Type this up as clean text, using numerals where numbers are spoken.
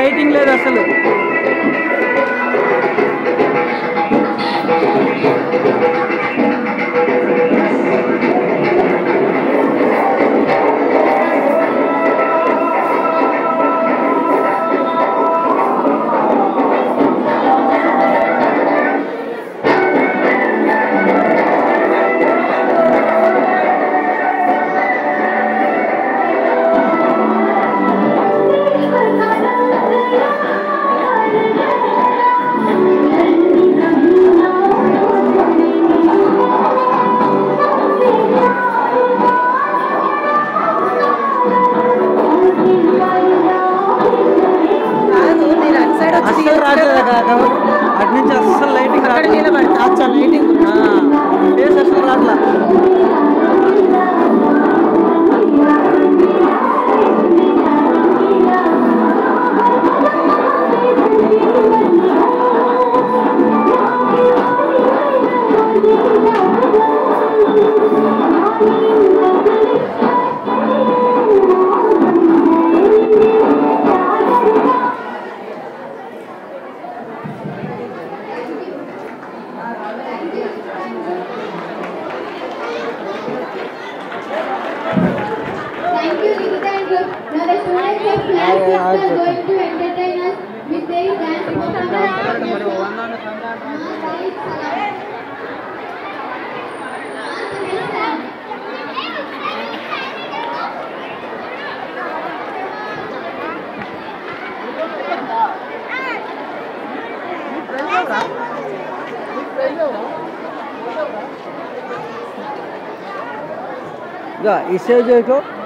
Lighting లేదు అసలు. అటు నుంచి అస్సలు లైటింగ్ లైటింగ్ ఫేస్ అసలు రాట్లా. Thank you, Vivekananda. Now the students of class 6 are going to entertain us with their dance performance. इसे जो